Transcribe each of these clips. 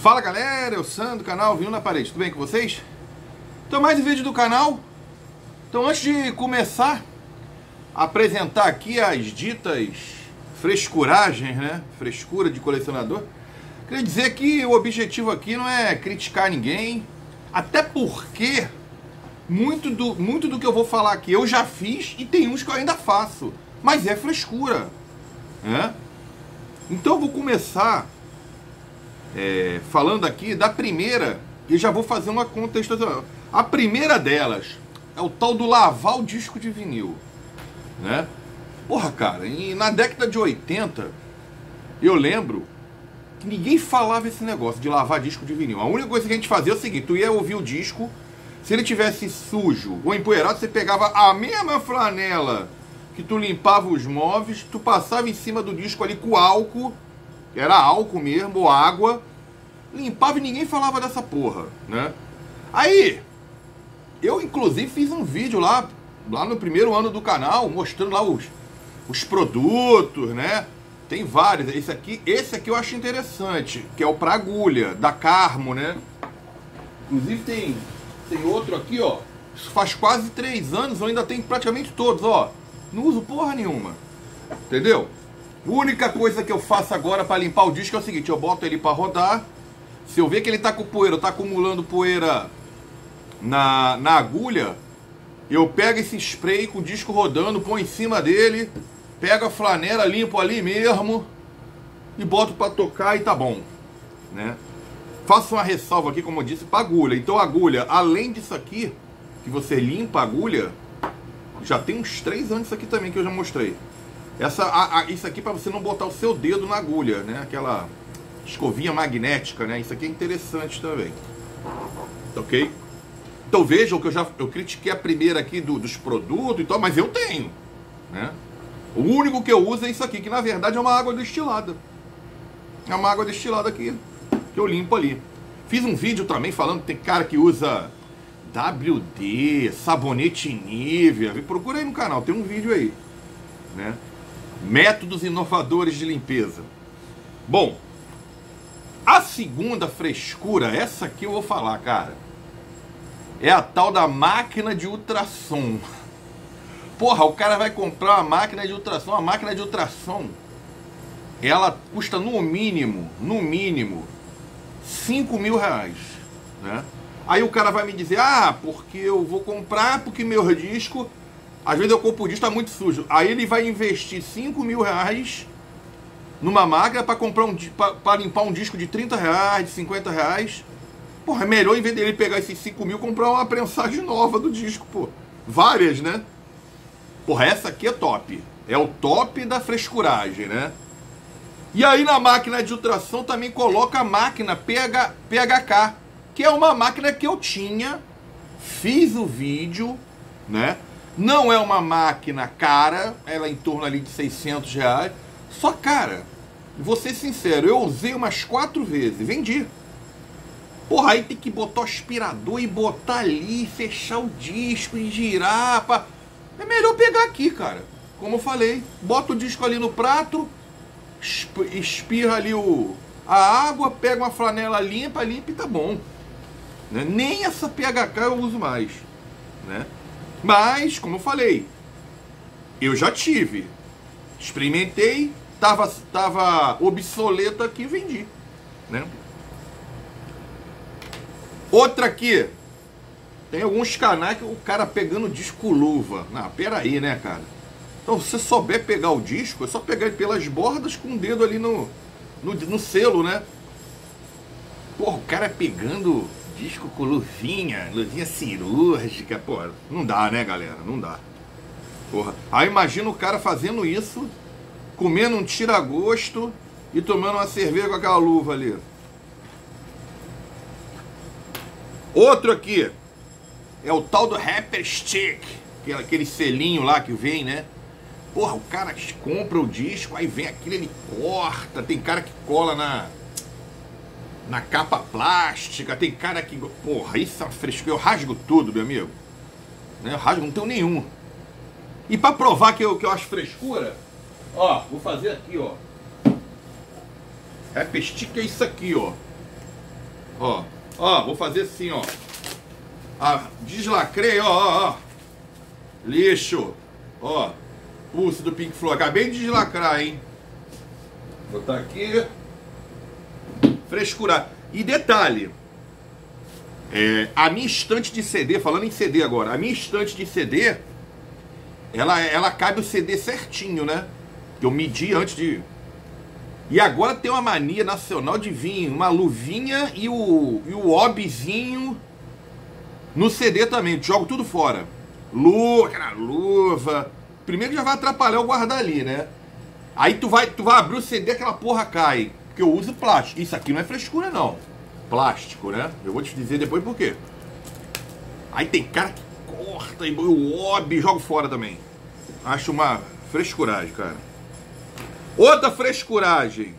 Fala galera, eu Sandro do canal Vinil na Parede, tudo bem com vocês? Então mais um vídeo do canal. Então antes de começar a apresentar aqui as ditas frescuragens, né? Frescura de colecionador, queria dizer que o objetivo aqui não é criticar ninguém, até porque muito do que eu vou falar aqui eu já fiz e tem uns que eu ainda faço, mas é frescura, né? Então eu vou começar falando aqui da primeira, e já vou fazer uma contextualização. A primeira delas é o tal do lavar o disco de vinil, né? Porra, cara, na década de 80, eu lembro que ninguém falava esse negócio de lavar disco de vinil. A única coisa que a gente fazia é o seguinte: tu ia ouvir o disco, se ele tivesse sujo ou empoeirado, você pegava a mesma flanela que tu limpava os móveis, tu passava em cima do disco ali com álcool, era álcool mesmo, ou água, limpava e ninguém falava dessa porra, né? Aí, eu inclusive fiz um vídeo lá no primeiro ano do canal, mostrando lá os produtos, né? Tem vários, esse aqui eu acho interessante, que é o pra agulha, da Carmo, né? Inclusive tem outro aqui, ó, isso faz quase 3 anos, eu ainda tenho praticamente todos, ó. Não uso porra nenhuma, entendeu? A única coisa que eu faço agora para limpar o disco é o seguinte: eu boto ele para rodar. Se eu ver que ele tá com poeira, tá acumulando poeira na agulha, eu pego esse spray com o disco rodando, põe em cima dele, pego a flanela, limpo ali mesmo e boto para tocar e tá bom, né? Faço uma ressalva aqui, como eu disse, para agulha. Então a agulha, além disso aqui, que você limpa a agulha, já tem uns 3 anos isso aqui também que eu já mostrei. Isso aqui para você não botar o seu dedo na agulha, né? Aquela escovinha magnética, né? Isso aqui é interessante também. Ok? Então vejam que eu critiquei a primeira aqui dos produtos e tal, mas eu tenho, né? O único que eu uso é isso aqui, que na verdade é uma água destilada. É uma água destilada aqui, que eu limpo ali. Fiz um vídeo também falando que tem cara que usa WD, sabonete Nivea. Procura aí no canal, tem um vídeo aí, né? Métodos inovadores de limpeza. Bom, a segunda frescura, essa aqui eu vou falar, cara, é a tal da máquina de ultrassom. Porra, o cara vai comprar uma máquina de ultrassom. A máquina de ultrassom, ela custa no mínimo 5 mil reais, né? Aí o cara vai me dizer: ah, porque eu vou comprar, porque meu disco, às vezes eu compro o disco, tá muito sujo. Aí ele vai investir 5 mil reais numa máquina para comprar para limpar um disco de 30 reais, de 50 reais. Porra, é melhor, em vez dele pegar esses 5 mil, comprar uma prensagem nova do disco, pô. Várias, né? Porra, essa aqui é top. É o top da frescuragem, né? E aí na máquina de ultrassom também coloca a máquina PHK, que é uma máquina que eu tinha, fiz o vídeo, né? Não é uma máquina cara, ela é em torno ali de 600 reais. Só, cara, vou ser sincero, eu usei umas 4 vezes, vendi. Porra, aí tem que botar o aspirador e botar ali, fechar o disco e girar. É melhor pegar aqui, cara. Como eu falei, bota o disco ali no prato, espirra ali a água, pega uma flanela limpa e tá bom, né? Nem essa PHK eu uso mais, né? Mas, como eu falei, eu já tive, experimentei, tava obsoleto aqui e vendi, né? Outra aqui, tem alguns canais que o cara pegando disco luva. Não, pera aí, né, cara? Então, se você souber pegar o disco, é só pegar ele pelas bordas com o dedo ali no selo, né? Porra, o cara pegando disco com luvinha cirúrgica, pô, não dá, né, galera? Não dá. Porra, aí imagina o cara fazendo isso, comendo um tira-gosto e tomando uma cerveja com aquela luva ali. Outro aqui é o tal do Rapper Stick, que é aquele selinho lá que vem, né? Porra, o cara compra o disco, aí vem aquilo, ele corta. Tem cara que cola na capa plástica, tem cara que... Porra, isso é uma frescura. Eu rasgo tudo, meu amigo, né? Eu rasgo, não tenho nenhum. E pra provar que eu acho frescura, ó, vou fazer aqui, ó. Rapper Stick é isso aqui, ó. Ó, ó, vou fazer assim, ó. Ah, deslacrei, ó. Lixo. Ó, pulse do Pink Floyd. Acabei de deslacrar, hein. Vou botar aqui. Frescurar. E detalhe. A minha estante de CD, falando em CD agora, a minha estante de CD, ela cabe o CD certinho, né? Que eu medi antes de... E agora tem uma mania nacional de vir uma luvinha e o obzinho no CD também. Jogo tudo fora. Aquela luva. Primeiro já vai atrapalhar o guardar ali, né? Aí tu vai abrir o CD, aquela porra cai. Porque eu uso plástico. Isso aqui não é frescura, não. Plástico, né? Eu vou te dizer depois por quê. Aí tem cara que corta e o ob joga fora também. Acho uma frescuragem, cara. Outra frescuragem.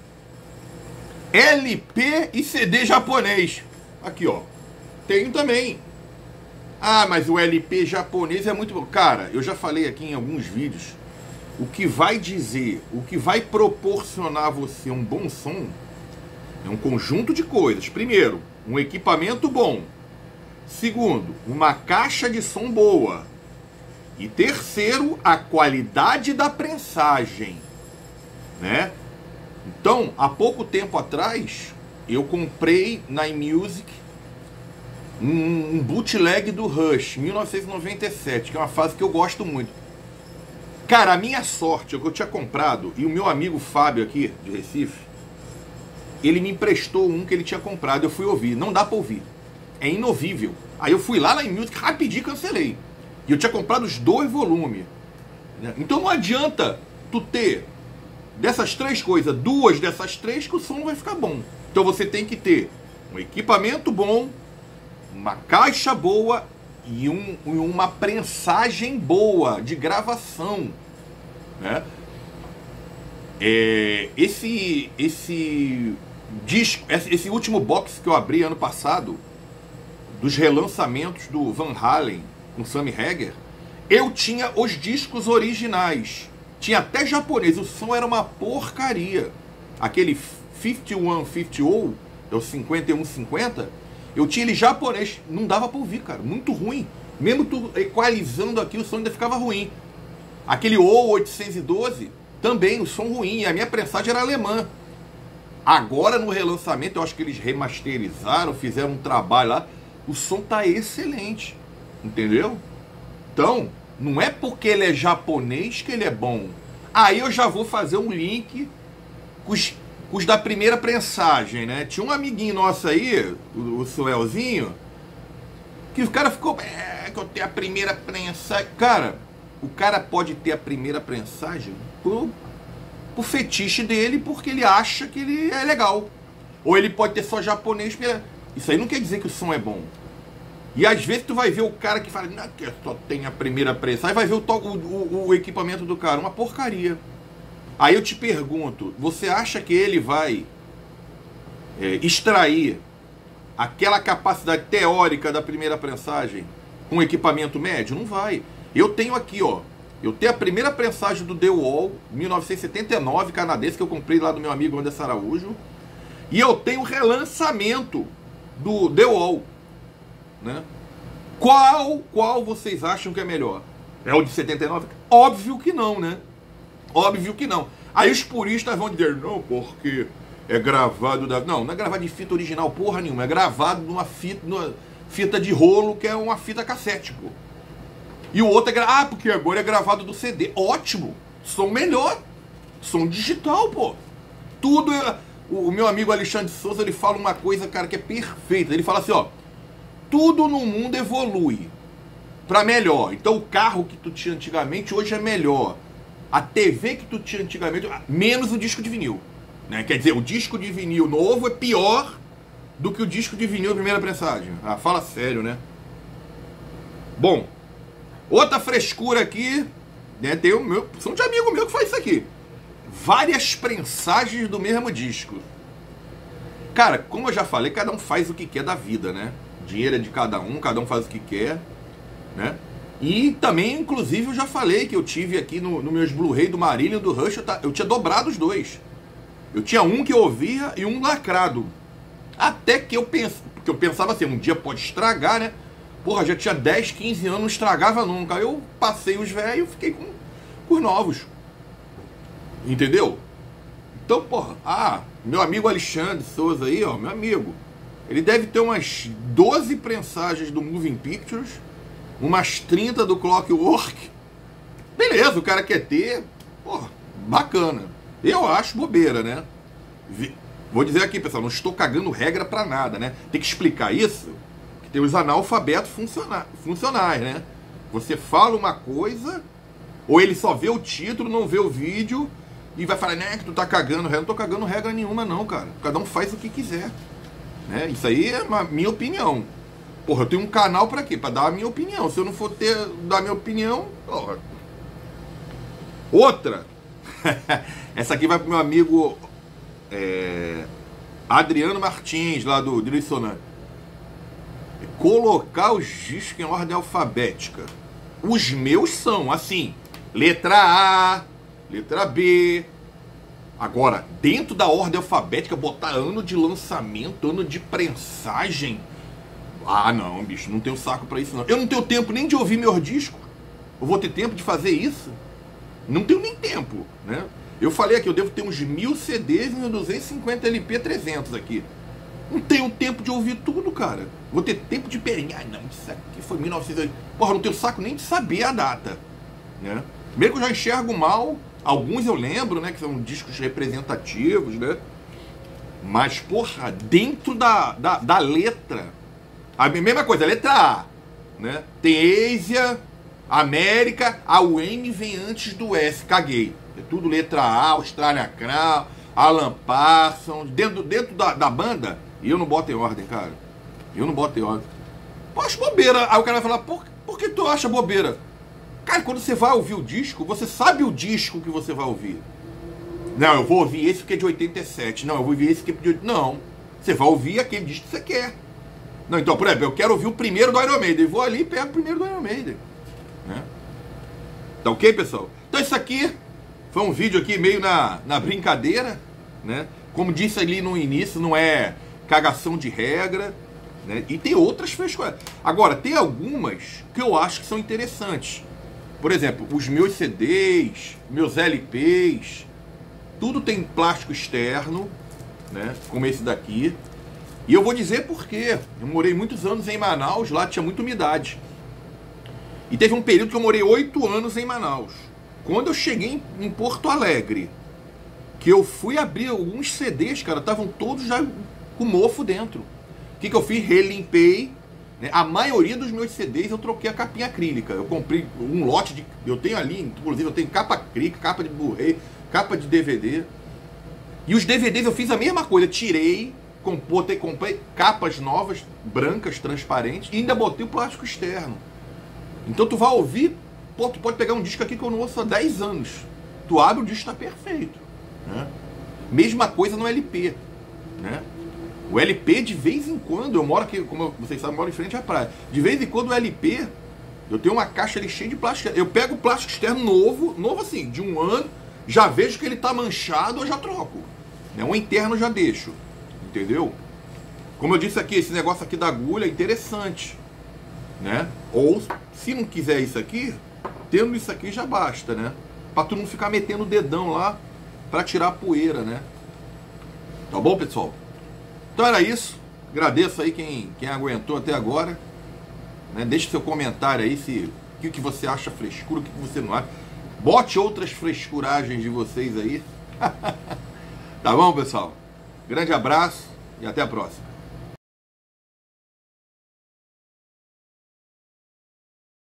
LP e CD japonês. Aqui, ó. Tenho também. Ah, mas o LP japonês é muito bom. Cara, eu já falei aqui em alguns vídeos. O que vai dizer, o que vai proporcionar a você um bom som é um conjunto de coisas. Primeiro, um equipamento bom. Segundo, uma caixa de som boa. E terceiro, a qualidade da prensagem, né? Então, há pouco tempo atrás, eu comprei na iMusic um bootleg do Rush, 1997, que é uma fase que eu gosto muito. Cara, a minha sorte é que eu tinha comprado, e o meu amigo Fábio aqui, de Recife, ele me emprestou um que ele tinha comprado, eu fui ouvir. Não dá pra ouvir. É inovível. Aí eu fui lá na iMusic, rapidinho cancelei. E eu tinha comprado os 2 volumes. Então não adianta tu ter dessas 3 coisas, 2 dessas 3, que o som vai ficar bom. Então você tem que ter um equipamento bom, uma caixa boa e uma prensagem boa de gravação, né? Esse disco, esse último box que eu abri ano passado, dos relançamentos do Van Halen com Sammy Hagar, eu tinha os discos originais, tinha até japonês, o som era uma porcaria. Aquele 5150, é o 5150, eu tinha ele japonês, não dava pra ouvir, cara, muito ruim. Mesmo tu equalizando aqui, o som ainda ficava ruim. Aquele O812, também o som ruim, e a minha prensagem era alemã. Agora no relançamento, eu acho que eles remasterizaram, fizeram um trabalho lá, o som tá excelente, entendeu? Então, não é porque ele é japonês que ele é bom. Aí eu já vou fazer um link com os da primeira prensagem, né? Tinha um amiguinho nosso aí, o Suelzinho, que o cara ficou... que eu tenho a primeira prensagem. Cara, o cara pode ter a primeira prensagem pro fetiche dele, porque ele acha que ele é legal. Ou ele pode ter só japonês. Isso aí não quer dizer que o som é bom. E às vezes tu vai ver o cara que fala, não, que só tem a primeira prensagem, vai ver o equipamento do cara, uma porcaria. Aí eu te pergunto, você acha que ele vai extrair aquela capacidade teórica da primeira prensagem com um equipamento médio? Não vai. Eu tenho aqui, ó, eu tenho a primeira prensagem do The Wall, 1979, canadense, que eu comprei lá do meu amigo Anderson Araújo. E eu tenho o relançamento do The Wall, né? Qual vocês acham que é melhor? É o de 79? Óbvio que não, né? Óbvio que não. Aí os puristas vão dizer, não, porque é gravado da... Não, não é gravado de fita original, porra nenhuma. É gravado numa fita de rolo, que é uma fita cassete, pô. E o outro é porque agora é gravado do CD. Ótimo, som melhor, som digital, pô. Tudo é... O meu amigo Alexandre Souza, ele fala uma coisa, cara, que é perfeita. Ele fala assim, ó, tudo no mundo evolui pra melhor. Então o carro que tu tinha antigamente hoje é melhor. A TV que tu tinha antigamente, menos o disco de vinil, né? Quer dizer, o disco de vinil novo é pior do que o disco de vinil da primeira prensagem. Ah, fala sério, né? Bom, outra frescura aqui, né? Tem o meu, são de amigo meu que faz isso aqui. Várias prensagens do mesmo disco. Cara, como eu já falei, cada um faz o que quer da vida, né? Dinheiro é de cada um faz o que quer, né? E também, inclusive, eu já falei que eu tive aqui no meus Blu-ray do Marília e do Rush, eu tinha dobrado os dois. Eu tinha um que eu ouvia e um lacrado. Até que porque eu pensava assim, um dia pode estragar, né? Porra, já tinha 10, 15 anos, não estragava nunca. Aí eu passei os velhos e fiquei com os novos. Entendeu? Então, porra, meu amigo Alexandre Souza aí, ó, meu amigo, ele deve ter umas 12 prensagens do Moving Pictures, umas 30 do Clockwork. Beleza, o cara quer ter, porra, bacana. Eu acho bobeira, né? Vou dizer aqui, pessoal, não estou cagando regra pra nada, né? Tem que explicar isso, que tem os analfabetos funcionais, né? Você fala uma coisa, ou ele só vê o título, não vê o vídeo, e vai falar, né, que tu tá cagando regra. Não tô cagando regra nenhuma, não, cara. Cada um faz o que quiser. Né? Isso aí é a minha opinião. Porra, eu tenho um canal pra quê? Pra dar a minha opinião. Se eu não for dar a minha opinião, porra. Outra. Essa aqui vai pro meu amigo Adriano Martins, lá do Direcionante. Colocar os discos em ordem alfabética. Os meus são assim: letra A, letra B. Agora, dentro da ordem alfabética, botar ano de lançamento, ano de prensagem. Ah, não, bicho, não tenho saco pra isso, não. Eu não tenho tempo nem de ouvir meus discos. Eu vou ter tempo de fazer isso? Não tenho nem tempo, né? Eu falei aqui, eu devo ter uns 1000 CDs e uns 250 LP 300 aqui. Não tenho tempo de ouvir tudo, cara. Vou ter tempo de pegar. Não, isso aqui foi 1980. Porra, não tenho saco nem de saber a data, né? Mesmo que eu já enxergo mal, alguns eu lembro, né, que são discos representativos, né? Mas, porra, dentro da letra, a mesma coisa, a letra A, né? Tem Ásia, América, a UM vem antes do S, caguei. É tudo letra A, Australian Crown, Alan Parsons, dentro da banda, e eu não boto em ordem, cara. Eu não boto em ordem. Pô, acho bobeira. Aí o cara vai falar, por que tu acha bobeira? Cara, quando você vai ouvir o disco, você sabe o disco que você vai ouvir. Não, eu vou ouvir esse que é de 87. Não, eu vou ouvir esse que é de... Não, você vai ouvir aquele disco que você quer. Não, então, por exemplo, eu quero ouvir o primeiro do Iron Maiden. Eu vou ali e pego o primeiro do Iron Maiden. Né? Tá ok, pessoal? Então isso aqui foi um vídeo aqui meio na brincadeira, né? Como disse ali no início, não é cagação de regra, né? E tem outras frescuras. Agora, tem algumas que eu acho que são interessantes. Por exemplo, os meus CDs, meus LPs, tudo tem plástico externo, né? Como esse daqui. E eu vou dizer por quê. Eu morei muitos anos em Manaus, lá tinha muita umidade. E teve um período que eu morei 8 anos em Manaus. Quando eu cheguei em Porto Alegre, que eu fui abrir alguns CDs, cara, estavam todos já com mofo dentro. O que eu fiz? Relimpei. Né? A maioria dos meus CDs eu troquei a capinha acrílica. Eu comprei um lote de... Eu tenho ali, inclusive, eu tenho capa acrílica, capa de Blu-ray, capa de DVD. E os DVDs eu fiz a mesma coisa. Tirei, comprei capas novas, brancas, transparentes, e ainda botei o plástico externo. Então tu vai ouvir... Pô, tu pode pegar um disco aqui que eu não ouço há 10 anos. Tu abre, o disco está perfeito. Né? Mesma coisa no LP. Né? O LP, de vez em quando, eu moro aqui, como vocês sabem, eu moro em frente à praia. De vez em quando o LP, eu tenho uma caixa ali cheia de plástico. Eu pego o plástico externo novo assim, de um ano, já vejo que ele tá manchado, eu já troco. Né? O interno eu já deixo. Entendeu? Como eu disse aqui, esse negócio aqui da agulha é interessante. Né? Ou, se não quiser isso aqui, tendo isso aqui já basta, né? Pra tu não ficar metendo o dedão lá pra tirar a poeira, né? Tá bom, pessoal? Então era isso. Agradeço aí quem aguentou até agora. Né? Deixe seu comentário aí o que você acha frescura, o que você não acha. Bote outras frescuragens de vocês aí. Tá bom, pessoal? Grande abraço e até a próxima.